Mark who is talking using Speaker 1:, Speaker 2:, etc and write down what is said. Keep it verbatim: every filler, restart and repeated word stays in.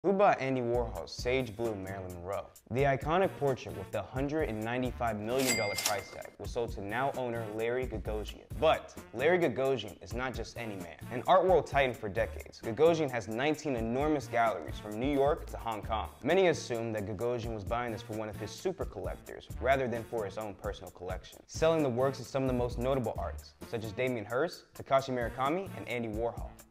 Speaker 1: Who bought Andy Warhol's Sage Blue Marilyn Monroe? The iconic portrait with the one hundred ninety-five million dollar price tag was sold to now owner Larry Gagosian. But Larry Gagosian is not just any man. An art world titan for decades, Gagosian has nineteen enormous galleries from New York to Hong Kong. Many assume that Gagosian was buying this for one of his super collectors rather than for his own personal collection, selling the works of some of the most notable artists, such as Damien Hirst, Takashi Murakami, and Andy Warhol.